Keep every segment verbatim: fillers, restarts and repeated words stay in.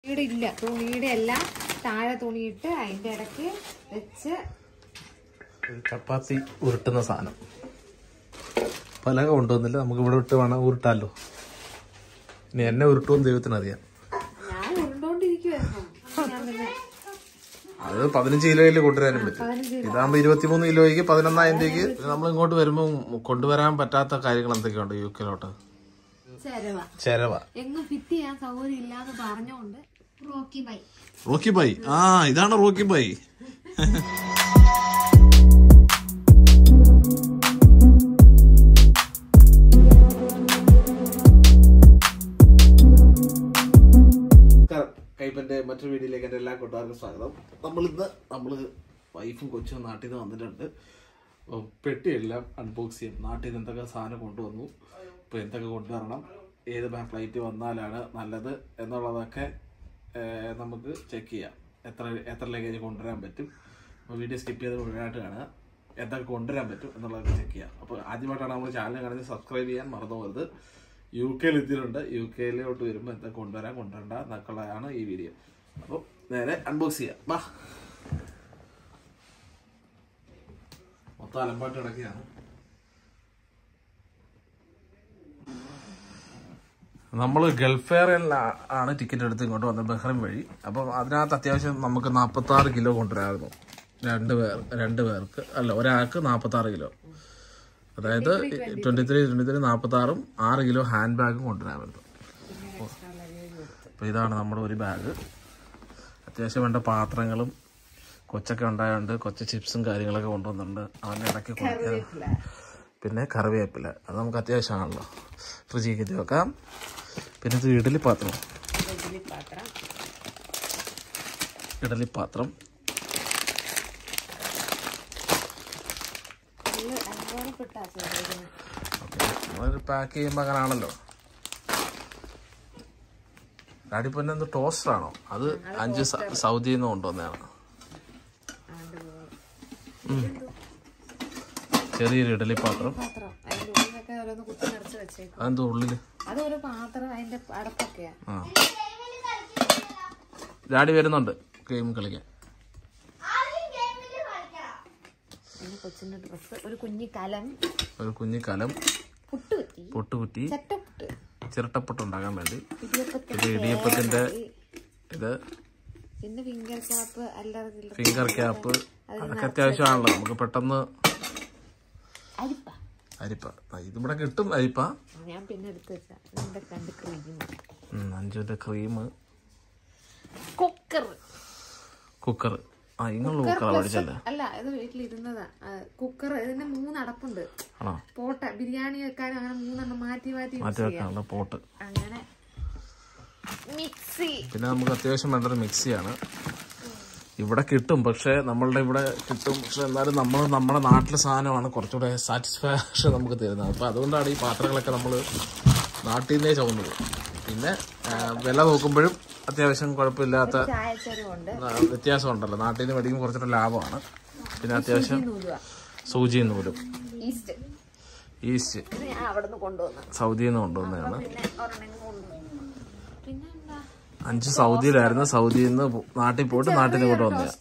ഇവിടെ ഇല്ല, തുണിയുടെ എല്ലാം താഴെ തുണിയിട്ട് അതിന്റെ ഇടയ്ക്ക് വെച്ച് ചപ്പാത്തി ഉരുട്ടുന്ന സാധനം. പലക കൊണ്ടുവന്നില്ല, നമുക്ക് ഇവിടെ വിട്ട് വേണം ഉരുട്ടാലോ. ഇനി എന്നെ ഉരുട്ടുമെന്ന് ദൈവത്തിനറിയാം. ഞാൻ ഉരുണ്ടോണ്ടിരിക്കുവായിരുന്നു. അത് പതിനഞ്ച് കിലോയിൽ കൊണ്ടുവരാനും പറ്റും. ഇതാകുമ്പോ ഇരുപത്തിമൂന്ന് കിലോയ്ക്ക് പതിനൊന്നായിരം രൂപയ്ക്ക്. നമ്മൾ ഇങ്ങോട്ട് വരുമ്പോ കൊണ്ടുവരാൻ പറ്റാത്ത കാര്യങ്ങൾ എന്തൊക്കെയുണ്ട് യു കെയിലോട്ട്? ചെരവ എങ്ങും ഫിറ്റ് ചെയ്യാൻ സൗകര്യം ഇല്ലാന്ന് പറഞ്ഞോണ്ട് റോക്കി ബൈ. റോക്കി ബൈ, ആ ഇതാണ് റോക്കി ബൈ. കൈപ്പന്റെ മറ്റൊരു വീഡിയോയിലേക്ക് എൻ്റെ എല്ലാ കൂട്ടുകാർക്കും സ്വാഗതം. നമ്മളിന്ന് നമ്മള് വൈഫും കൊച്ചും നാട്ടിൽ നിന്ന് വന്നിട്ടുണ്ട്. പെട്ടിയെല്ലാം അൺബോക്സ് ചെയ്യും. നാട്ടിൽ നിന്ന് എന്തൊക്കെ സാധനം കൊണ്ടുവന്നു, ഇപ്പൊ എന്തൊക്കെ കൊണ്ടുവരണം, ഏത് ഫ്ലൈറ്റ് വന്നാലാണ് നല്ലത് എന്നുള്ളതൊക്കെ നമുക്ക് ചെക്ക് ചെയ്യാം. എത്ര എത്ര ലഗേജ് കൊണ്ടുവരാൻ പറ്റും. അപ്പോൾ വീഡിയോ സ്കിപ്പ് ചെയ്ത് മുഴുവനായിട്ട് കാണുക. എന്തൊക്കെ കൊണ്ടുവരാൻ പറ്റും എന്നുള്ളതൊക്കെ ചെക്ക് ചെയ്യാം. അപ്പോൾ ആദ്യമായിട്ടാണ് നമ്മൾ ചാനൽ കാണുന്നത്, സബ്സ്ക്രൈബ് ചെയ്യാൻ മറന്നു പോകരുത്. യു കെയിൽ എത്തിയിട്ടുണ്ട്. യു കെയിലോട്ട് വരുമ്പോൾ എന്തൊക്കെ കൊണ്ടുവരാൻ കൊണ്ടുവരണ്ട എന്നൊക്കെയുള്ളതാണ് ഈ വീഡിയോ. അപ്പോൾ നേരെ അൺബോക്സ് ചെയ്യാം. വാ, മൊത്തം അലമ്പാട്ട് കിടക്കുകയാണ്. നമ്മൾ ഗൾഫ് എയറിലാണ് ടിക്കറ്റ് എടുത്ത് ഇങ്ങോട്ട് വന്നത്, ബഹ്റൈൻ വഴി. അപ്പം അതിനകത്ത് അത്യാവശ്യം നമുക്ക് നാൽപ്പത്തി ആറ് കിലോ കൊണ്ടുവരാമായിരുന്നു. രണ്ട് പേർ രണ്ട് പേർക്ക് അല്ല, ഒരാൾക്ക് നാൽപ്പത്തി ആറ് കിലോ, അതായത് ട്വന്റി ത്രീ ട്വന്റി ത്രീ നാൽപ്പത്തി ആറും ആറ് കിലോ ഹാൻഡ് ബാഗും കൊണ്ടുവരാമായിരുന്നു. അപ്പോൾ ഇതാണ് നമ്മുടെ ഒരു ബാഗ്. അത്യാവശ്യം വേണ്ട പാത്രങ്ങളും കൊച്ചൊക്കെ ഉണ്ടായതുകൊണ്ട് കൊച്ച ചിപ്സും കാര്യങ്ങളൊക്കെ കൊണ്ടുവന്നിട്ടുണ്ട്. അവൻ്റെ ഇടയ്ക്ക് കൊടുക്കുക. പിന്നെ കറിവേപ്പില, അത് നമുക്ക് അത്യാവശ്യമാണല്ലോ, ഫ്രിഡ്ജിൽ കയറ്റി വെക്കാം. പിന്നെ ഇത് ഇഡലി പാത്രം ഇഡലി പാത്രം ഓക്കെ, പാക്ക് ചെയ്യുമ്പോൾ അങ്ങനെ ആണല്ലോ. ഡാഡി പിന്നെ എന്ത് ടോസ്റ്ററാണോ? അത് അഞ്ച് സൗദിയിൽ നിന്ന് കൊണ്ടുവന്നതാണ്. ചെറിയൊരു ഇഡലി പാത്രം. അതെന്തോ ഉള്ളില് ആ ഡാഡി വരുന്നുണ്ട് ഗെയിം കളിക്കാൻ. ഒരു കുഞ്ഞിക്കലം, പൊട്ടുകുറ്റി, ചിരട്ടപ്പൊട്ട് ഉണ്ടാക്കാൻ വേണ്ടി. ഇത് ഇടിയപ്പത്തിന്റെ ഇത് ഫിംഗർ ക്യാപ്പ്, അതൊക്കെ അത്യാവശ്യമാണല്ലോ നമുക്ക് പെട്ടെന്ന്. അരിപ്പ ഇതിവിടെ കിട്ടും. അരിപ്പ അഞ്ചുവിന്റെ ക്രീം, കുക്കർ കുക്കർ ആ ഇങ്ങനെയുള്ള കുക്കറാണ് മേടിച്ചല്ലേ? അല്ല, ഇത് വീട്ടിലിരുന്നതാ കുക്കർ. ഇതിന് മൂന്ന് അടപ്പുണ്ട്. പോട്ട് ബിരിയാണി വെക്കാൻ അങ്ങനെ മൂന്നെണ്ണം മാറ്റി മാറ്റി മാറ്റി വെക്കാനുള്ള പോട്ട്. അങ്ങനെ മിക്സി, പിന്നെ നമുക്ക് അത്യാവശ്യം വേണ്ടൊരു മിക്സിയാണ്. ഇവിടെ കിട്ടും, പക്ഷെ നമ്മളുടെ ഇവിടെ കിട്ടും, പക്ഷെ എന്നാലും നമ്മൾ നമ്മുടെ നാട്ടിലെ സാധനമാണ് കുറച്ചുകൂടെ സാറ്റിസ്ഫാക്ഷൻ നമുക്ക് തരുന്നത്. അപ്പം അതുകൊണ്ടാണ് ഈ പാത്രങ്ങളൊക്കെ നമ്മൾ നാട്ടിൽ നിന്നേ ചുമന്നത്. പിന്നെ വില നോക്കുമ്പോഴും അത്യാവശ്യം കുഴപ്പമില്ലാത്ത വ്യത്യാസം ഉണ്ടല്ലോ. നാട്ടിൽ നിന്ന് മേടിക്കുമ്പോൾ കുറച്ചുകൂടെ ലാഭമാണ്. പിന്നെ അത്യാവശ്യം സൂചിയും നൂലും ഈസ്റ്റ് സൗദിയിൽ നിന്ന് കൊണ്ടുവന്നതാണ്. അഞ്ച് സൗദിയിലായിരുന്നു, സൗദിയിൽ നിന്ന് നാട്ടിൽ പോയിട്ട് നാട്ടിൽ നിന്ന് കൊണ്ട് വന്നതാണ്.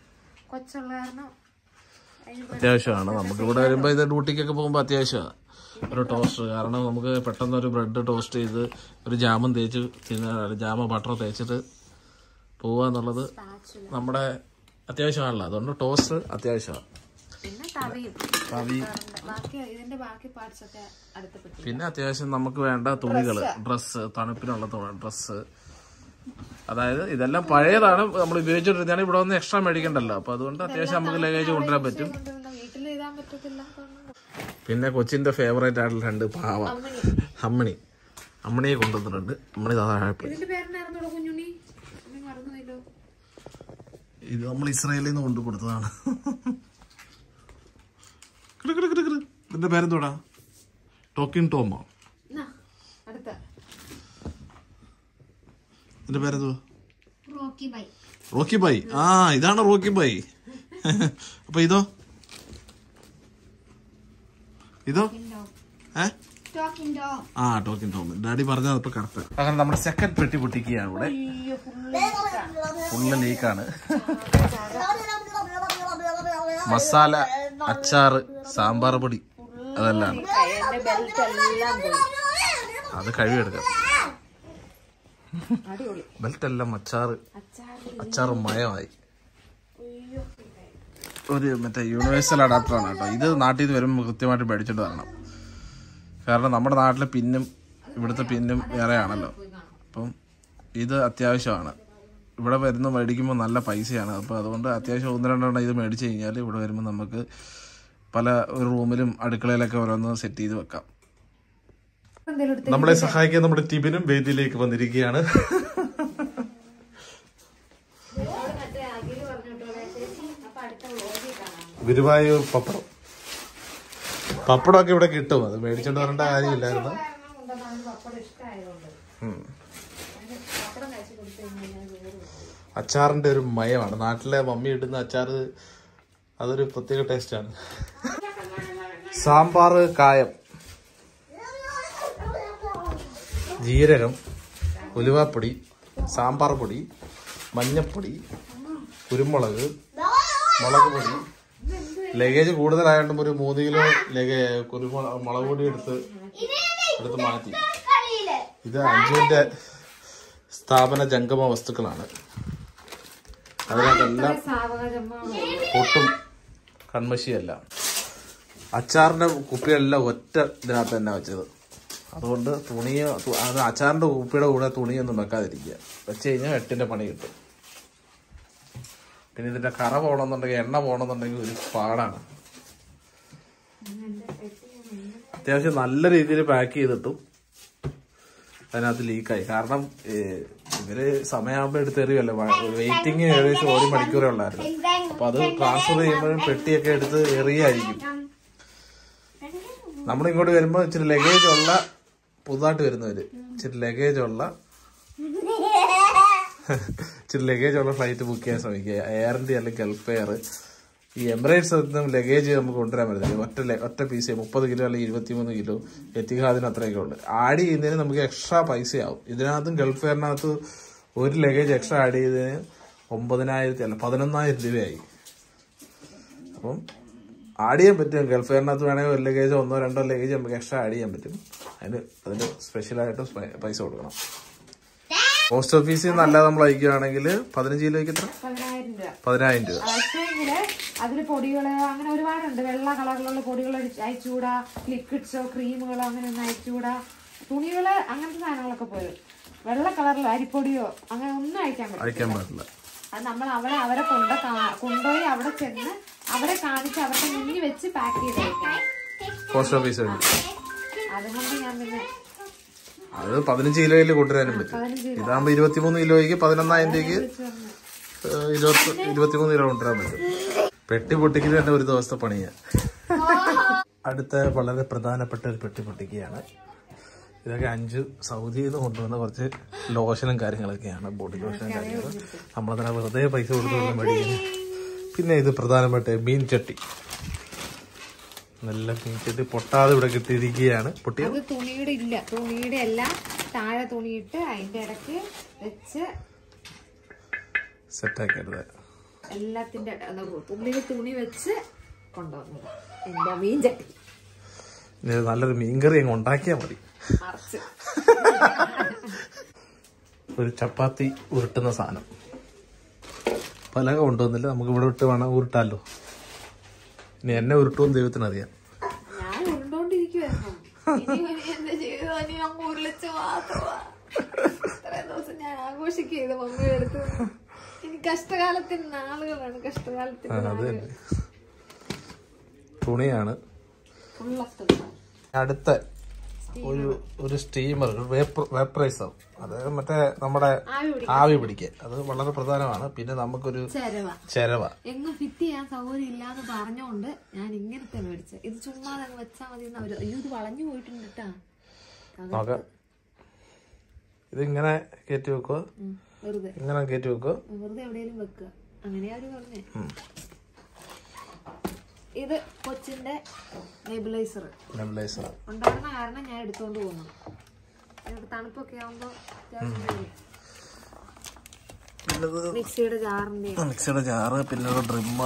അത്യാവശ്യമാണ് നമുക്ക് ഇവിടെ വരുമ്പോൾ. ഇത് ഡ്യൂട്ടിക്കൊക്കെ പോകുമ്പോൾ അത്യാവശ്യമാണ് ഒരു ടോസ്റ്റർ. കാരണം നമുക്ക് പെട്ടെന്ന് ഒരു ബ്രെഡ് ടോസ്റ്റ് ചെയ്ത് ഒരു ജാമും തേച്ച് തിന്നാൻ, ജാമ ബട്ടർ തേച്ചിട്ട് പോവുക എന്നുള്ളത് നമ്മുടെ അത്യാവശ്യമാണല്ലോ. അതുകൊണ്ട് ടോസ്റ്റർ അത്യാവശ്യമാണ്. പിന്നെ അത്യാവശ്യം നമുക്ക് വേണ്ട തുണികൾ, ഡ്രസ്സ്, തണുപ്പിനുള്ള ഡ്രസ്സ്. അതായത് ഇതെല്ലാം പഴയതാണ്, നമ്മൾ ഉപയോഗിച്ചിട്ടിരുന്നാണ്. ഇവിടെ വന്ന് എക്സ്ട്രാ മേടിക്കണ്ടല്ലോ. അപ്പൊ അതുകൊണ്ട് അത്യാവശ്യം നമുക്ക് ലഗേജ് കൊണ്ടുവരാൻ പറ്റും. പിന്നെ കൊച്ചിന്റെ ഫേവറേറ്റ് ആയിട്ടുള്ള രണ്ട് പാവ അമ്മണി അമ്മണിയെ കൊണ്ടുവന്നിട്ടുണ്ട്. അമ്മണി താഴെപ്പോയി. ഇത് നമ്മൾ ഇസ്രായേലിൽ നിന്ന് കൊണ്ടു കൊടുത്തതാണ്. ഇതിന്റെ പേരെന്തോടാ? ടോക്കിൻ ടോമോ? ഇതിന്റെ പേരെന്തോ? Rocky by. ആ ഇതാണ് റോക്കി ബൈ. അപ്പൊ ഇതോ ഇതോ ഏ ആ ടോക്കിംഗ് ടോം ഡാഡി പറഞ്ഞത് ഇപ്പൊ കറക്റ്റ്. അങ്ങനെ നമ്മുടെ സെക്കൻഡ് പെട്ടി പൊട്ടിക്കുകയാണ് ഇവിടെ. ഫുള്ള് ലീക്കാണ്. മസാല, അച്ചാറ്, സാമ്പാർ പൊടി അതെല്ലാം അത് കഴുകിയെടുക്കാം. ബെൽറ്റ് എല്ലാം അച്ചാറ് അച്ചാറ് മയമായി. ഒരു മറ്റേ യൂണിവേഴ്സൽ അഡാപ്റ്ററാണ് കേട്ടോ. ഇത് നാട്ടിൽ നിന്ന് വരുമ്പോൾ കൃത്യമായിട്ട് മേടിച്ചിട്ട് തരണം. കാരണം നമ്മുടെ നാട്ടിലെ പിന്നും ഇവിടുത്തെ പിന്നും വേറെയാണല്ലോ. അപ്പം ഇത് അത്യാവശ്യമാണ്. ഇവിടെ വരുന്ന മേടിക്കുമ്പോൾ നല്ല പൈസയാണ്. അപ്പോൾ അതുകൊണ്ട് അത്യാവശ്യം ഒന്ന് രണ്ടെണ്ണം ഇത് മേടിച്ച് കഴിഞ്ഞാൽ ഇവിടെ വരുമ്പോൾ നമുക്ക് പല ഒരു റൂമിലും അടുക്കളയിലൊക്കെ ഓരോന്ന് സെറ്റ് ചെയ്ത് വെക്കാം. നമ്മളെ സഹായിക്കാൻ നമ്മുടെ ടിബിനും വേദിയിലേക്ക് വന്നിരിക്കുകയാണ്. ഗുരുവായൂർ പപ്പടം പപ്പടമൊക്കെ ഇവിടെ കിട്ടും. അത് മേടിച്ചോണ്ട് വരേണ്ട കാര്യമില്ലായിരുന്നു. അച്ചാറിന്റെ ഒരു മയമാണ്. നാട്ടിലെ മമ്മി ഇടുന്ന അച്ചാറ് അതൊരു പ്രത്യേക ടേസ്റ്റാണ്. സാമ്പാർ കായം, ജീരകം, ഉലുവാപ്പൊടി, സാമ്പാർ പൊടി, മഞ്ഞപ്പൊടി, കുരുമുളക്, മുളക് പൊടി. ലഗേജ് കൂടുതലായിട്ടും ഒരു മൂന്ന് കിലോ ലഗേ കുരുമുളക് മുളക് പൊടി എടുത്ത് എടുത്ത് മാറ്റി. ഇത് അഞ്ചുവിന്റെ സ്ഥാപന ജംഗമ വസ്തുക്കളാണ്. അതിനകത്തെല്ലാം ഒട്ടും കൺമശിയല്ല. അച്ചാറിന്റെ കുപ്പിയെല്ലാം ഒറ്റ ഇതിനകത്ത് തന്നെ വെച്ചത്. അതുകൊണ്ട് തുണിയോ അത് അച്ചാറിന്റെ കുപ്പിയുടെ കൂടെ തുണിയൊന്നും വെക്കാതിരിക്കുക. വെച്ച് കഴിഞ്ഞാൽ എട്ടിന്റെ പണി കിട്ടും. പിന്നെ ഇതിന്റെ കറ പോകണമെന്നുണ്ടെങ്കിൽ എണ്ണ പോകണമെന്നുണ്ടെങ്കിൽ ഒരു പാടാണ്. അത്യാവശ്യം നല്ല രീതിയിൽ പാക്ക് ചെയ്തിട്ടും അതിനകത്ത് ലീക്കായി. കാരണം ഇവര് സമയമാകുമ്പോൾ എടുത്തെറിയല്ലോ. വെയിറ്റിംഗ് ഏകദേശം ഒരു മണിക്കൂറേ ഉള്ളായിരുന്നു. അപ്പൊ അത് ട്രാൻസ്ഫർ ചെയ്യുമ്പോഴും പെട്ടിയൊക്കെ എടുത്ത് എറിയായിരിക്കും. നമ്മളിങ്ങോട്ട് വരുമ്പോ ഇച്ചിരി ലഗേജ് ഉള്ള പുതുതായിട്ട് വരുന്നവര് ഇച്ചിരി ലഗേജ് ഉള്ള ഇച്ചിരി ലഗേജ് ഉള്ള ഫ്ലൈറ്റ് ബുക്ക് ചെയ്യാൻ ശ്രമിക്കുക. എയർ ഇന്ത്യ അല്ലെങ്കിൽ ഗൾഫ് എയർ. ഈ എമിറേറ്റ്സ് ഒന്നും ലഗേജ് നമുക്ക് കൊണ്ടുവരാൻ പറ്റത്തില്ല. ഒറ്റ ഒറ്റ പീസ് മുപ്പത് കിലോ അല്ലെങ്കിൽ ഇരുപത്തിമൂന്ന് കിലോ എത്തിഹാദിന് അത്രയൊക്കെ ഉണ്ട്. ആഡ് ചെയ്യുന്നതിന് നമുക്ക് എക്സ്ട്രാ പൈസയാവും. ഇതിനകത്തും ഗൾഫ് എയറിനകത്ത് ഒരു ലഗേജ് എക്സ്ട്രാ ആഡ് ചെയ്തതിന് ഒമ്പതിനായിരത്തി അല്ല പതിനൊന്നായിരം രൂപയായി. അപ്പം ആഡ് ചെയ്യാൻ പറ്റും. ഗൾഫ് എയറിനകത്ത് വേണമെങ്കിൽ ഒരു ലഗേജോ ഒന്നോ രണ്ടോ ലഗേജ് നമുക്ക് എക്സ്ട്രാ ആഡ് ചെയ്യാൻ പറ്റും. അതിന് അതിന് സ്പെഷ്യലായിട്ട് പൈസ കൊടുക്കണം. പോസ്റ്റ് ഓഫീസിൽ നിന്ന് അല്ലാതെ നമ്മൾ അയക്കുകയാണെങ്കിൽ പതിനഞ്ച് കിലോയ്ക്ക് എത്ര? പതിനായിരം രൂപ. അതില് പൊടികള് അങ്ങനെ ഒരുപാടുണ്ട്. വെള്ള കളറിലുള്ള പൊടികൾ അയച്ചുകൂടാ, ലിക്വിഡ്സോ ക്രീമുകളോ അങ്ങനെ ഒന്നും അയച്ചുകൂടാ. തുണികള് അങ്ങനത്തെ സാധനങ്ങളൊക്കെ പോലും വെള്ള കളറിലോ അരിപ്പൊടിയോ അങ്ങനെ ഒന്നും അയക്കാൻ പറ്റില്ല. അത് നമ്മൾ അവിടെ അവരെ കൊണ്ട് കൊണ്ടുപോയി അവിടെ ചെന്ന് അവരെ കാണിച്ച് അവരുടെ മുന്നിൽ വെച്ച് പാക്ക് ചെയ്ത് അയക്കണം. പോസ്റ്റ് ഓഫീസ് അതുകൊണ്ട് ഞാൻ പിന്നെ അത് പതിനഞ്ച് കിലോയിൽ കൊണ്ടുവരാനും പറ്റും. ഇതാകുമ്പോ ഇരുപത്തിമൂന്ന് കിലോയ്ക്ക് പതിനൊന്നായിരം രൂപയ്ക്ക് ഇരുപത്തി ഇരുപത്തിമൂന്ന് കിലോ കൊണ്ടുവരാൻ പറ്റും. പെട്ടി പൊട്ടിക്കൽ തന്നെ ഒരു ദിവസത്തെ പണിയാണ്. അടുത്ത വളരെ പ്രധാനപ്പെട്ട ഒരു പെട്ടി പൊട്ടിക്കുകയാണ്. ഇതൊക്കെ അഞ്ച് സൗദിയിൽ നിന്ന് കൊണ്ടുവന്ന കുറച്ച് ലോഷനും കാര്യങ്ങളൊക്കെയാണ്. ബോഡി ലോഷനും കാര്യങ്ങൾ നമ്മളതിനെ വെറുതെ പൈസ കൊടുത്തുകൊണ്ട് മേടിക്കുന്നത്. പിന്നെ ഇത് പ്രധാനപ്പെട്ട മീൻ ചട്ടി. നല്ല മീൻ ചട്ടി പൊട്ടാതെ ഇവിടെ കിട്ടിയിരിക്കുകയാണ്. പൊട്ടി തുണിയുടെ ഇല്ല തുണിയുടെ എല്ലാം താഴെ തുണിയിട്ട് അതിന്റെ ഇടയ്ക്ക് വെച്ച് സെറ്റാക്കരുത്. എല്ലാത്തിന്റെ ഉള്ളിൽ തുണി വെച്ച് കൊണ്ടുവന്നത് എന്റെ മീൻ ചട്ടി. നല്ലൊരു മീൻകറി അങ്ങ് ഉണ്ടാക്കിയാൽ മതി. ഒരു ചപ്പാത്തി ഉരുട്ടുന്ന സാധനം. പലക കൊണ്ടുവന്നില്ല. നമുക്ക് ഇവിടെ വിട്ട് വേണം ഉരുട്ടാലോ. ഇനി എന്നെ ഉരുട്ടുമെന്ന് ദൈവത്തിനറിയാം. ഞാൻ ഉരുണ്ടോണ്ടിരിക്കുവായിരുന്നു. ഇത്രയും ദിവസം ഞാൻ ആഘോഷിക്കുകയത് മമ്മിയുടെ അടുത്ത്. ഇനി കഷ്ടകാലത്തിന് നാളുകളാണ്. കഷ്ടകാലത്തിന് തുണിയാണ്. അടുത്ത ഒരു ഒരു സ്റ്റീമർ വേപ്പറൈസർ. അതായത് മറ്റേ നമ്മുടെ ആവി പിടിക്കുക. അത് വളരെ പ്രധാനമാണ്. പിന്നെ നമുക്കൊരു ചെരവ എങ്ങും ഫിറ്റ് ചെയ്യാൻ സൗകര്യം ഇല്ലാന്ന് പറഞ്ഞോണ്ട് ഞാൻ ഇങ്ങനത്തെ മേടിച്ചത്. ഇത് ചുമ്മാ വെച്ചാൽ മതി. അയ്യോ ഇത് വളഞ്ഞു പോയിട്ടുണ്ട് കേട്ടാ. നോക്കാം. ഇതിങ്ങനെ കയറ്റി വെക്കുക. വെറുതെ ഇങ്ങനെ കയറ്റി വെക്കുക. വെറുതെ എവിടെയെങ്കിലും വെക്കുക. അങ്ങനെയാ അവര് പറഞ്ഞേ. ഇത് കൊച്ചിന്റെ നെബുലൈസർ നെബുലൈസർ ഉണ്ടാകുന്ന കാരണം ഞാൻ എടുത്തോണ്ട് പോകുന്നു. തണുപ്പൊക്കെ ആവുമ്പോ മിക്സിയുടെ ജാറിന്റെ മിക്സിയുടെ ജാറ്, പിന്നെ ഡ്രിമ്മർ.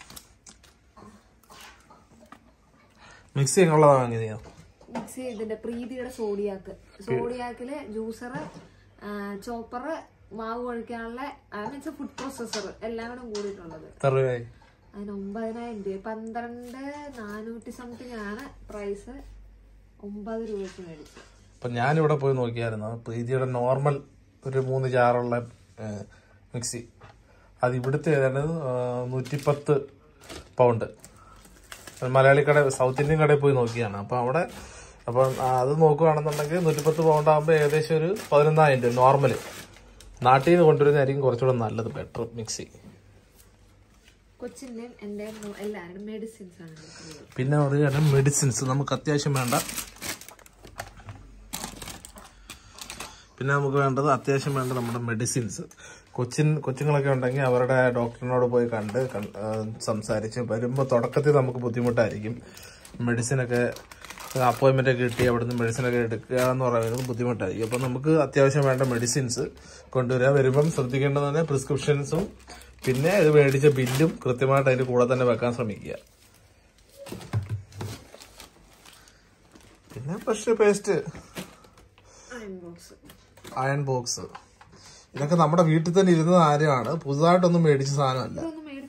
മിക്സി എങ്ങനെയുള്ളതാ വാങ്ങിയതോ? മിക്സി ഇതിന്റെ പ്രീതിയുടെ സോഡിയാക്ക്. സോഡിയാക്കില് ജ്യൂസർ, ചോപ്പർ, മാവ് കഴിക്കാനുള്ള മീൻസ് ഫുഡ് പ്രോസസർ എല്ലാം കൂടെ കൂടിയിട്ടുള്ളത്. അതിന് ഒമ്പതിനായിരം രൂപ, പന്ത്രണ്ട് നാനൂറ്റി സംതിങ് ആണ് പ്രൈസ്. ഒമ്പത് രൂപയ്ക്ക് മേടിച്ചു. അപ്പൊ ഞാനിവിടെ പോയി നോക്കിയായിരുന്നു പ്രീതിയുടെ നോർമൽ ഒരു മൂന്ന് ജാറുള്ള മിക്സി. അത് ഇവിടുത്തെ ഏതാണ്ട് നൂറ്റിപ്പത്ത് പൗണ്ട്. മലയാളി കട, സൗത്ത് ഇന്ത്യൻ കടയിൽ പോയി നോക്കിയാണ്. അപ്പൊ അവിടെ അപ്പൊ അത് നോക്കുകയാണെന്നുണ്ടെങ്കിൽ നൂറ്റിപ്പത്ത് പൗണ്ട് ആകുമ്പോൾ ഏകദേശം ഒരു പതിനൊന്നായിരം രൂപ നോർമല്. നാട്ടിൽ നിന്ന് കൊണ്ടുവരുന്നതായിരിക്കും കുറച്ചുകൂടെ നല്ലത്, ബെറ്റർ മിക്സി. പിന്നെ പറയുകയാണ് മെഡിസിൻസ് നമുക്ക് അത്യാവശ്യം വേണ്ട. പിന്നെ നമുക്ക് വേണ്ടത് അത്യാവശ്യം വേണ്ട നമ്മുടെ മെഡിസിൻസ്. കൊച്ചിൻ കൊച്ചുങ്ങളൊക്കെ ഉണ്ടെങ്കിൽ അവരുടെ ഡോക്ടറിനോട് പോയി കണ്ട് സംസാരിച്ച് വരുമ്പോൾ തുടക്കത്തിൽ നമുക്ക് ബുദ്ധിമുട്ടായിരിക്കും. മെഡിസിനൊക്കെ അപ്പോയിൻമെന്റ് ഒക്കെ കിട്ടി അവിടുന്ന് മെഡിസിനൊക്കെ എടുക്കുക എന്ന് പറയുന്നത് ബുദ്ധിമുട്ടായിരിക്കും. അപ്പം നമുക്ക് അത്യാവശ്യം വേണ്ട മെഡിസിൻസ് കൊണ്ടുവരിക. വരുമ്പം ശ്രദ്ധിക്കേണ്ടത് തന്നെ പ്രിസ്ക്രിപ്ഷൻസും പിന്നെ ഇത് മേടിച്ച ബില്ലും കൃത്യമായിട്ട് അതിന്റെ കൂടെ തന്നെ വെക്കാൻ ശ്രമിക്കുക. പിന്നെ ബ്രഷ്, പേസ്റ്റ്, അയൺ ബോക്സ്, ഇതൊക്കെ നമ്മുടെ വീട്ടിൽ തന്നെ ഇരുന്ന കാര്യമാണ്, പുതുതായിട്ടൊന്നും മേടിച്ച സാധനമല്ല.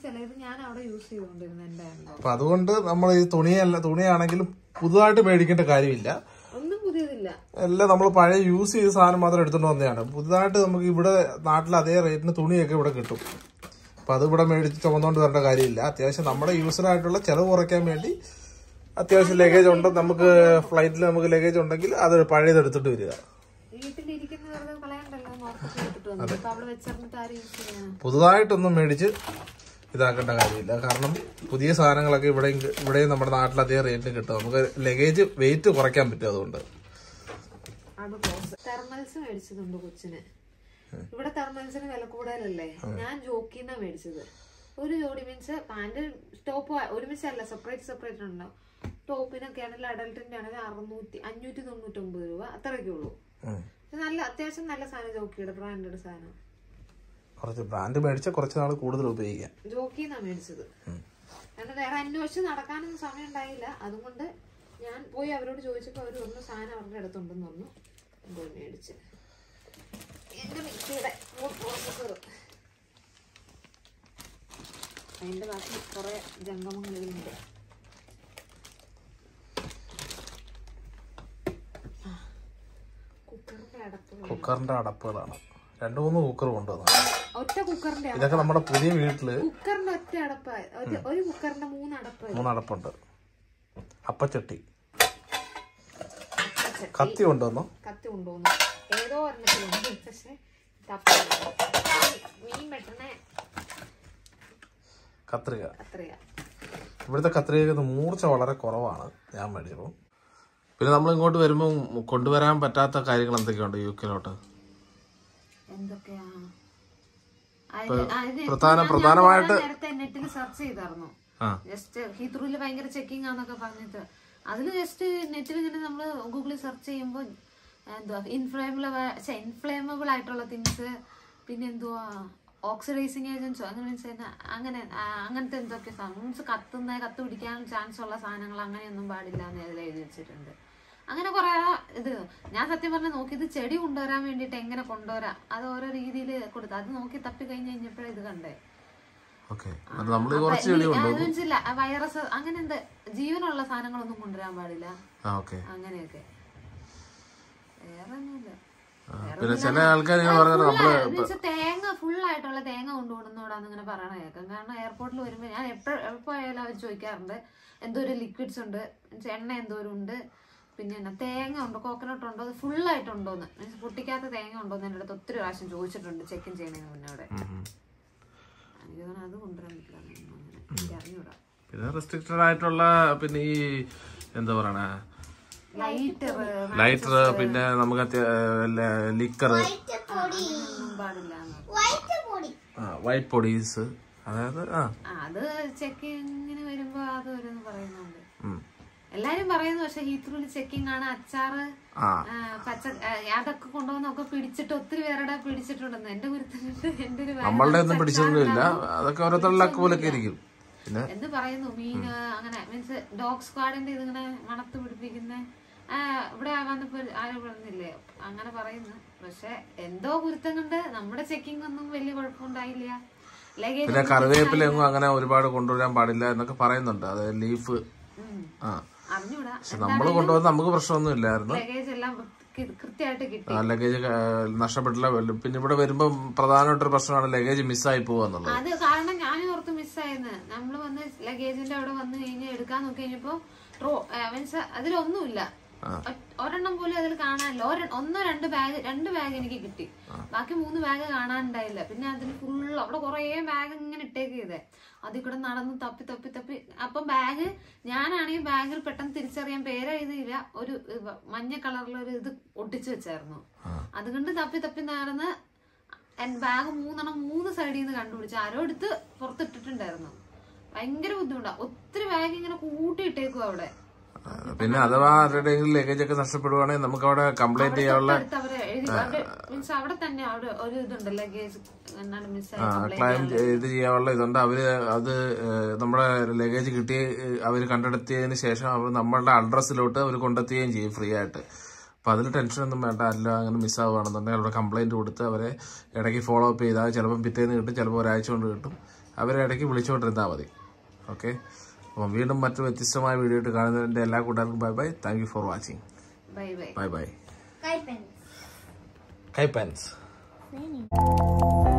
അപ്പൊ അതുകൊണ്ട് നമ്മൾ ഈ തുണിയല്ല തുണിയാണെങ്കിലും പുതുതായിട്ട് മേടിക്കേണ്ട കാര്യമില്ല. എല്ലാം നമ്മൾ പഴയ യൂസ് ചെയ്ത സാധനം മാത്രം എടുത്തുകൊണ്ട് വന്നതാണ്. പുതുതായിട്ട് നമുക്ക് ഇവിടെ നാട്ടിൽ അതേ റേറ്റിന് തുണിയൊക്കെ ഇവിടെ കിട്ടും. അപ്പൊ അത് ഇവിടെ മേടിച്ച് ചുമന്നുകൊണ്ട് വരേണ്ട കാര്യമില്ല. അത്യാവശ്യം നമ്മുടെ യൂസിനായിട്ടുള്ള ചെലവ് കുറയ്ക്കാൻ വേണ്ടി അത്യാവശ്യം ലഗേജ് ഉണ്ട്. നമുക്ക് ഫ്ലൈറ്റിൽ നമുക്ക് ലഗേജ് ഉണ്ടെങ്കിൽ അത് പഴയത് എടുത്തിട്ട് വരിക. അതെ, പുതുതായിട്ടൊന്നും മേടിച്ച് ഇതാക്കേണ്ട കാര്യമില്ല. കാരണം പുതിയ സാധനങ്ങളൊക്കെ ഇവിടെ ഇവിടെയും നമ്മുടെ നാട്ടിൽ അതേ റേറ്റിന് കിട്ടും. നമുക്ക് ലഗേജ് വെയിറ്റ് കുറയ്ക്കാൻ പറ്റും. അതുകൊണ്ട് തെർമൽസ് മേടിച്ചതുണ്ട് കൊച്ചിന്. ഇവിടെ തെർമൽസിന് വില കൂടുതലല്ലേ. ഞാൻ ജോക്കിന്നാ മേടിച്ചത്. ഒരു ജോഡി മീൻസ് പാന്റ് ടോപ്പ് ഒരുമിച്ചല്ല, സെപ്പറേറ്റ് സെപ്പറേറ്റ് ഉണ്ടോ. ടോപ്പിനൊക്കെ ആണെങ്കിൽ അഡൽട്ടിന്റെ ആണെങ്കിൽ അറുന്നൂറ്റി അഞ്ഞൂറ്റി തൊണ്ണൂറ്റി ഒമ്പത് രൂപ അത്രയൊക്കെ ഉള്ളൂ. നല്ല അത്യാവശ്യം നല്ല സാധനം, ജോക്കിയുടെ ബ്രാൻഡഡ് സാധനം. കുറച്ച് ബ്രാൻഡ് മേടിച്ചാൽ കുറച്ച് നാൾ കൂടുതൽ ഉപയോഗിക്കാം. ജോക്കിന്നാ മേടിച്ചത്. കാരണം വേറെ അന്വേഷിച്ച് നടക്കാനൊന്നും സമയം ഉണ്ടായില്ല. അതുകൊണ്ട് ഞാൻ പോയി അവരോട് ചോദിച്ചപ്പോൾ അവർ പറഞ്ഞു സാധനം അവരുടെ അടുത്തുണ്ടെന്ന് പറഞ്ഞു. പോയി മേടിച്ച് എന്റെ മിക്സിയുടെ അതിന്റെ ബാക്കി കുറെ ജംഗമങ്ങളിലുണ്ട്. കുക്കറിന്റെ അടപ്പുകളാണ്. രണ്ടു മൂന്ന് കുക്കർ കൊണ്ടുവന്നു. ഒറ്റ കുക്കറിന്റെ ഇതൊക്കെ നമ്മുടെ പുതിയ വീട്ടില് കുക്കറിന്റെ ഒറ്റ അടപ്പ, ഒരു കുക്കറിന്റെ മൂന്ന് അടപ്പ് മൂന്നടപ്പുണ്ട്. അപ്പച്ചട്ടി, കത്തി കൊണ്ടുവന്നു. കത്തി കൊണ്ടുവന്നു ഏതോ ഒരെണ്ണത്തിലുണ്ട്. പക്ഷെ മീൻ വെട്ടണ കത്രിക. കത്രിക ഇവിടുത്തെ കത്രിക മൂർച്ച വളരെ കുറവാണ് ഞാൻ മേടിച്ചപ്പോൾ. പിന്നെ നമ്മൾ ഇങ്ങോട്ട് വരുമ്പോൾ കൊണ്ടുവരാൻ പറ്റാത്ത കാര്യങ്ങൾ എന്തൊക്കെയുണ്ട് യു കെയിലോട്ട്? എന്തൊക്കെയാ പ്രധാന പ്രധാനമായിട്ട് നേരത്തെ നെറ്റിൽ സെർച്ച് ചെയ്തായിരുന്നു. ജസ്റ്റ് ഹീത്രൂല് ഭയങ്കര ചെക്കിംഗ് ആന്നൊക്കെ പറഞ്ഞിട്ട് അതില് ജസ്റ്റ് നെറ്റിൽ ഇങ്ങനെ നമ്മള് ഗൂഗിളിൽ സെർച്ച് ചെയ്യുമ്പോൾ എന്തുവാ ഇൻഫ്ലേമബിൾ ഇൻഫ്ലേമബിൾ ആയിട്ടുള്ള തിങ്സ്, പിന്നെ എന്തുവാ ഓക്സിഡൈസിങ് ഏജൻസോ അങ്ങനെ മീൻസ് അങ്ങനെ അങ്ങനത്തെ എന്തൊക്കെ മീൻസ് കത്തുന്ന കത്ത് പിടിക്കാൻ ചാൻസ് ഉള്ള സാധനങ്ങൾ അങ്ങനെയൊന്നും പാടില്ല എന്ന് അതിൽ എഴുതി വെച്ചിട്ടുണ്ട്. അങ്ങനെ കുറെ ഇത് ഞാൻ സത്യം പറഞ്ഞാൽ നോക്കി ഇത് ചെടി കൊണ്ടുവരാൻ വേണ്ടിട്ട് എങ്ങനെ കൊണ്ടുവരാം അത് ഓരോ രീതിയിൽ കൊടുത്തു. അത് നോക്കി തപ്പി കഴിഞ്ഞ് കഴിഞ്ഞപ്പോഴേ ഇത് കണ്ടേ. മനസ്സില്ല വൈറസ് അങ്ങനെ എന്ത് ജീവനുള്ള സാധനങ്ങളൊന്നും കൊണ്ടുവരാൻ പാടില്ല അങ്ങനെയൊക്കെ. വേറെ ഒന്നുമില്ല. തേങ്ങ ഫുള്ളായിട്ടുള്ള തേങ്ങ കൊണ്ടുപോകുന്നോടാന്ന് ഇങ്ങനെ പറയണ കേൾക്കാം. കാരണം എയർപോർട്ടിൽ വരുമ്പോ ഞാൻ എപ്പോഴും എപ്പോഴായാലും അവർ ചോദിക്കാറുണ്ട് എന്തോരം ലിക്വിഡ്സ് ഉണ്ട്, എണ്ണ എന്തോരം ഉണ്ട്, പിന്നെ എന്നാ തേങ്ങ ഉണ്ടോ, കോക്കനട്ട് ഉണ്ടോ, അത് ഫുള്ളായിട്ടുണ്ടോന്ന് മീൻസ് പൊട്ടിക്കാത്ത തേങ്ങ ഉണ്ടോന്ന് എൻ്റെ അടുത്ത് ഒത്തിരി പ്രാവശ്യം ചോദിച്ചിട്ടുണ്ട് ചെക്കിൻ ചെയ്യണതിന് മുന്നേ. അവിടെ അത് കൊണ്ടുവരാൻ പറ്റില്ല, എനിക്ക് അറിഞ്ഞൂടാ. പിന്നെ റെസ്ട്രിക്റ്റഡ് ആയിട്ടുള്ള പിന്നെ ഈ എന്താ പറയണ ലൈറ്റർ, പിന്നെ നമുക്ക് ലിക്കർ, വൈറ്റ് പൊടീസ്, അതായത് അത് ചെക്കിങ്ങിന് വരുമ്പോ വരുമ്പോ അത് ഓരോന്ന് പറയുന്നുണ്ട്. എല്ലാരും പറയുന്നു പക്ഷെ ഹീത്രൂല് ചെക്കിംഗ് ആണ്, അച്ചാറ് പച്ച അതൊക്കെ കൊണ്ടുവന്നൊക്കെ പിടിച്ചിട്ട് ഒത്തിരി പേരുടെ പിടിച്ചിട്ടുണ്ടെന്ന്. എന്റെ ഗുരുത്തനുണ്ട് എന്റെ ഒരു എന്ന് പറയുന്നു. മീന് അങ്ങനെ മീൻസ് ഡോഗ് സ്ക്വാഡിന്റെ ഇതിങ്ങനെ മണത്ത് പിടിപ്പിക്കുന്ന ഇവിടെ വന്നപ്പോ ആരും പറഞ്ഞില്ലേ അങ്ങനെ പറയുന്നു. പക്ഷെ എന്തോ ഗുരുത്തം കൊണ്ട് നമ്മുടെ ചെക്കിംഗ് ഒന്നും വലിയ കുഴപ്പമുണ്ടായില്ല. പിന്നെ കറിവേപ്പിലൊന്നും അങ്ങനെ ഒരുപാട് കൊണ്ടുവരാൻ പാടില്ല എന്നൊക്കെ പറയുന്നുണ്ട്. അത് ലീഫ് അറിഞ്ഞൂടാ. നമ്മള് കൊണ്ടുവന്ന് നമുക്ക് പ്രശ്നമൊന്നും ഇല്ലായിരുന്നു. ലഗേജ് എല്ലാം കൃത്യമായിട്ട് കിട്ടി. ലഗേജ് നഷ്ടപ്പെട്ടില്ല. പിന്നെ ഇവിടെ വരുമ്പോ പ്രധാനമായിട്ടൊരു പ്രശ്നമാണ് ലഗേജ് മിസ്സായി പോവാന്നുള്ളത്. അത് കാരണം ഞാനും ഓർത്ത് മിസ്സായെന്ന്. നമ്മള് വന്ന് ലഗേജിന്റെ അവിടെ വന്ന് കഴിഞ്ഞ് എടുക്കാൻ നോക്കി കഴിഞ്ഞപ്പോ മീൻസ് അതിലൊന്നുമില്ല, ഒരെണ്ണം പോലും അതിൽ കാണാനില്ല. ഒന്നോ രണ്ട് ബാഗ് രണ്ട് ബാഗ് എനിക്ക് കിട്ടി, ബാക്കി മൂന്ന് ബാഗ് കാണാനുണ്ടായില്ല. പിന്നെ അതിന് ഫുള്ള് അവിടെ കൊറേ ബാഗ് ഇങ്ങനെ ഇട്ടേക്ക് ചെയ്തേ. അതിൽ കൂടെ നടന്ന് തപ്പി തപ്പി തപ്പി അപ്പൊ ബാഗ് ഞാനാണെങ്കിൽ ബാഗിൽ പെട്ടെന്ന് തിരിച്ചറിയാൻ പേരെഴുതിയില്ല, ഒരു മഞ്ഞ കളറിലൊരു ഇത് ഒട്ടിച്ചു വെച്ചായിരുന്നു. അതുകൊണ്ട് തപ്പി തപ്പി നടന്ന് ബാഗ് മൂന്നെണ്ണം മൂന്ന് സൈഡിൽ നിന്ന് കണ്ടുപിടിച്ചു. ആരോ എടുത്ത് പുറത്തിട്ടിട്ടുണ്ടായിരുന്നു. ഭയങ്കര ബുദ്ധിമുട്ടാ. ഒത്തിരി ബാഗ് ഇങ്ങനെ കൂട്ടിയിട്ടേക്കും അവിടെ. പിന്നെ അഥവാ ആരുടെയെങ്കിലും ലഗേജ് ഒക്കെ നഷ്ടപ്പെടുവാണെങ്കിൽ നമുക്ക് അവിടെ കംപ്ലൈന്റ് ചെയ്യാനുള്ള ക്ലെയിം ഇത് ചെയ്യാനുള്ള ഇതുണ്ട്. അവര് അത് നമ്മുടെ ലഗേജ് കിട്ടി അവര് കണ്ടെത്തിയതിന് ശേഷം അവർ നമ്മളുടെ അഡ്രസ്സിലോട്ട് അവർ കൊണ്ടെത്തുകയും ചെയ്യും ഫ്രീ ആയിട്ട്. അപ്പൊ അതിൽ ടെൻഷനൊന്നും വേണ്ട. അല്ല അങ്ങനെ മിസ്സാവുകയാണെന്നുണ്ടെങ്കിൽ അവിടെ കംപ്ലൈന്റ് കൊടുത്ത് അവരെ ഇടയ്ക്ക് ഫോളോ അപ്പ് ചെയ്താൽ ചിലപ്പോൾ പിറ്റേന്ന് കിട്ടും, ചിലപ്പോൾ ഒരാഴ്ച കൊണ്ട് കിട്ടും. അവരെ ഇടയ്ക്ക് വിളിച്ചുകൊണ്ടിരുന്നാൽ മതി. ഓക്കെ, അപ്പം വീണ്ടും മറ്റു വ്യത്യസ്തമായ വീഡിയോ ആയിട്ട് കാണുന്നതിന്റെ എല്ലാ കൂട്ടുകാർക്കും bye bye. Thank you for watching. Bye bye. Bye bye. Kai pens. Kai pens.